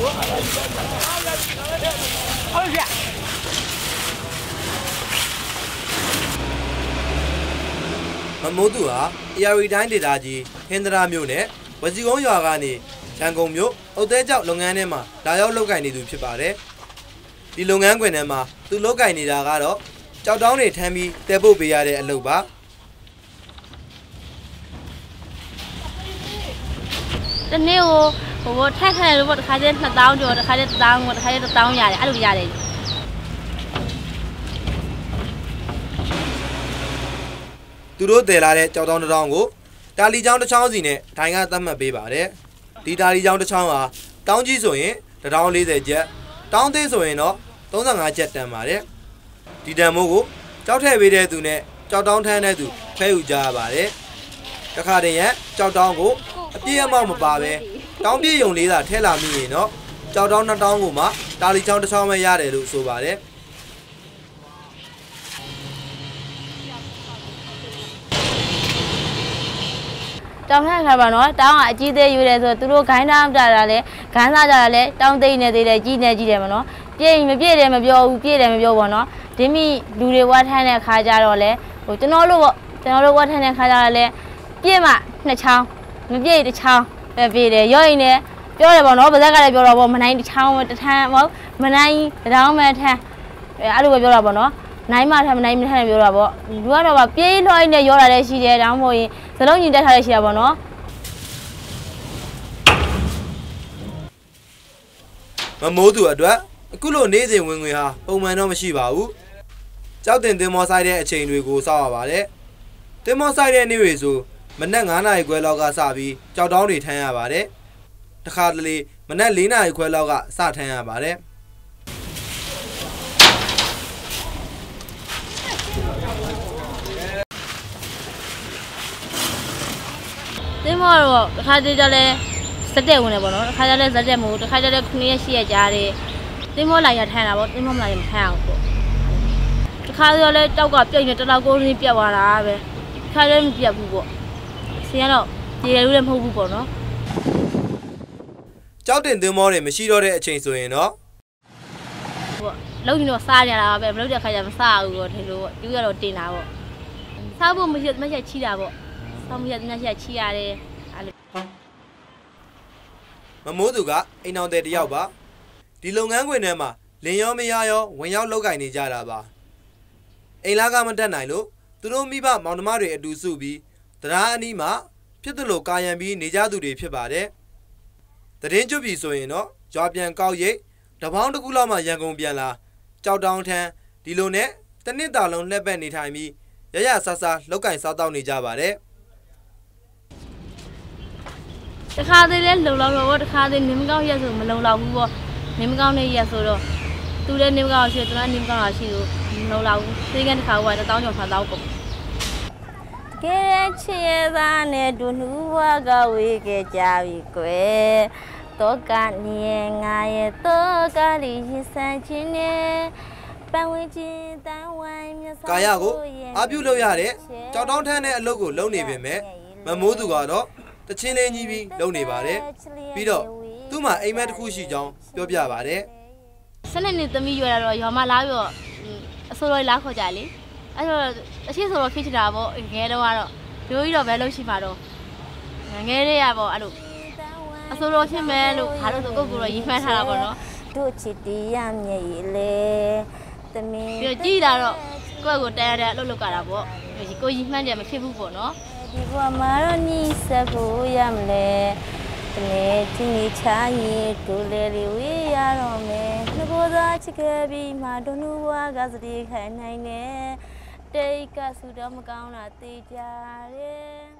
โมดูฮะเออารีတိုင်းဒေသကြီးဟင်္ဒရာမြို့နဲ့ဝစီကုန်းရွာကနေရန်ကုန်မြို့အုတ်သေးကျောက်လုပ်ငန်းထဲမှာလာရောက်လုပ်ကိုင်နေသူဖြစ်ပါတယ်ဒီလုပ်ငန်းခွင်ထဲမှာသူလုပ်ကိုင်နေတာကတော့ကြောက်တောင်းတွေထမ်းပြီးတည်ပို့ပေးရတဲ့အလုပ်ပါတနေ့ဟိုထက်ခဲလို့တခါကျ2000ကျော်တခါကျ1000တခါကျ1000ရတယ်အဲ့လိုရတယ်သူတို့တည်လာတဲ့ကြောက်တောင်းတစ်ထောင်ကိုတာလီချောင်းတစ်ချောင်းစီနဲ့ဒိုင်ကသတ်မှတ်ပေးပါတယ်ဒီတာလီချောင်းတစ်ချောင်းဟာတောင်းကြီးဆိုရင်1040ကျပ်တောင်းသေးဆိုရင်တော့35ကျပ်တန်ပါတယ်ဒီတန်မိုးကိုကြောက်ထည့်ပေးတဲ့သူနဲ့ကြောက်တောင်းထမ်းတဲ့သူဖဲယူကြရပါတယ်တခါတည်းရကြောက်တောင်းကိုအပြည့်အမောက်မပါပဲတောင်းပြည့်ယုံလေးသာထဲလာမိရင်တော့ကြောက်တောင်း2000ကိုမှတာလီချောင်းတစ်ချောင်းပဲရတယ်လို့ဆိုပါတယ်တောင်းထခါပါနော်တောင်းကအကြီးသေးယူတယ်ဆိုသူတို့ခိုင်းသားကြတာလဲခန်းစားကြတာလဲတောင်းသိနေသေးတယ်ကြီးနေကြီးတယ်မနော်ပြည့်မပြည့်တယ်မပြောဘူးပြည့်တယ်မပြောပါနော်ဒီမိလူတွေဝတ်ထမ်းတဲ့ခါကြတော့လဲဟိုကျွန်တော်တို့ဝတ်ထမ်းတဲ့ခါကြတော့လဲပြည့်မှ2ချောင်းမပြည့်1ချောင်းပဲပြည့်တယ်ရော့ရင်လည်းပြောတယ်ပေါ့နော်ဗဇက်ကလည်းပြောတော့ပေါ့မနိုင်1ချောင်းတထမ်းမဟုတ်မနိုင်တောင်းမဲ့ထမ်းအဲ့လိုပဲပြောတာပေါ့နော်နိုင်မှထမ်းမနိုင်မထမ်းပြောတာပေါ့လူကတော့ပြေးလွှိုင်းနဲ့ရောတာလည်းရှိတယ်တောင်းမို့ရင်စလုံးညီတက်ထားလည်းရှိတာပေါ့နော်မမိုးသူအတွက်အခုလိုနေ့စဉ်ဝင်ငွေဟာပုံမှန်တော့မရှိပါဘူးကြောက်တင်သင်္ဘောဆိုင်တဲ့အချိန်တွေကိုစောင့်ရပါတယ်သင်္ဘောဆိုင်တဲ့နေ့တွေဆိုမနက်9နာရီခွဲလောက်ကစပြီးကြောက်တောင်းတွေထမ်းရပါတယ်တခါတလေမနက်4နာရီခွဲလောက်ကစထမ်းရပါတယ်သင်္ဘောတော့တစ်ခါတည်းကျလဲစက်တက်ဝင်တယ်ပေါ့နော်တစ်ခါကျလဲစက်တက်မို့တစ်ခါကျလဲ9ရက်10ရက်ကြားတယ်သင်္ဘောလိုက်ရထမ်းတာပေါ့သင်္ဘောမလိုက်ရမထမ်းအောင်ပေါ့တစ်ခါကျလဲတောက်ကပြုတ်နေတလောက်ကိုရင်းပြတ်သွားတာပဲတစ်ခါလဲမပြတ်ဘူးပေါ့ဆင်းကတော့ဒီလိုလည်းမဟုတ်ဘူးပေါ့နော်ကြောက်တင်သင်္ဘောတွေမရှိတော့တဲ့အချိန်ဆိုရင်တော့ပေါ့လုံးရင်တော့စားကြတာပဲမလုပ်တဲ့ခါကျမစားဘူးပေါ့ဒီလိုပေါ့ယူရတော့တင်တာပေါ့စားဖို့မရှိချီတာပေါ့ဆောင်းမရတဲ့ညချီရတယ်မမိုးသူကအိမ်အောင်တဲ့တယောက်ပါဒီလုပ်ငန်းခွင်ထဲမှာလင်ရောမရရောဝင်ရောက်လုပ်ကင်နေကြတာပါအိမ်လာကမတက်နိုင်လို့သူတို့မိဘမောင်နှမတွေအတူစုပြီးတရားအနီးမှာဖြစ်သလိုကာယံပြီးနေကြသူတွေဖြစ်ပါတယ်သတင်းကျွတ်ပြီဆိုရင်တော့ရွာပြန်ကောက်ရိတ်တပေါင်းတစ်ခုလောက်မှရန်ကုန်ပြန်လာကြောက်တောင်းထန်းဒီလိုနဲ့တနစ်တာလုံးလှက်ပက်နေထိုင်ပြီးရရဆာဆာလောက်ကင်စားတောက်နေကြပါတယ်တခါသေးလဲလုံလောက်တော့တခါသေးနေမကောင်းရက်ဆိုမလုံလောက်ဘူးပေါ့နေမကောင်းတဲ့ရက်ဆိုတော့သူလည်းနေမကောင်းရှိတယ်သူလည်းနေမကောင်းတာရှိလို့မလုံလောက်ဘူးသေးကန်တစ်ခါက1000ကျော်1000ပေါ့ကဲချေသားနဲ့ဒုနူဘွားကဝေးခဲ့ကြပြီကွယ်တော့ကနေငါရဲ့တော့ကလေးရင်ဆန်းခြင်းနဲ့ပန်းဝင်ခြင်းတန်းဝိုင်းမြတ်စွာကာယကိုအပြုလုပ်ရတဲ့ကြောက်တောင်းထမ်းတဲ့အလုပ်ကိုလုပ်နေပေမဲ့မမိုးသူကတော့တချင်းလေးကြီးပြီးလုပ်နေပါတယ်ပြီးတော့သူ့မှာအိမ်မက်တစ်ခုရှိကြောင်းပြောပြပါတယ်ဆက်လက်နေသမီးရွယ်လာတော့ရွာမလာပြီးတော့အစိုးရလာခေါ်ကြလေအဲ့တော့အရှိဆိုတော့ဖြစ်ချတာပေါ့ငယ်တော့ကတော့ရိုးကြီးတော့ပဲလုပ်ရှိမှာတော့ငယ်လေးရပေါ့အဲ့လိုအစိုးရဖြစ်မယ်လို့ဘာလို့ဆိုကိုကိုတော့ရည်မှန်းထားတာပေါ့နော်တို့ချစ်တရားမြည်လေသမီးပြီးကြည်လာတော့ကိုယ့်ကိုတန်ရတဲ့အလုပ်လုပ်ကြတာပေါ့ကိုရည်မှန်းတယ်မဖြစ်ဘူးပေါ့နော်ဒီဘဝမှာတော့နီးစပ်ဖို့ရမလဲတနေ့ချင်းချာရီဒူလေလေးဝေးရတော့မယ်ငကိုသားချစ်ခဲ့ပြီးမှဒုနူဘွားကစတိခိုင်နိုင်တယ်တိတ်ကဆူတော့မကောင်းတာသိကြတယ်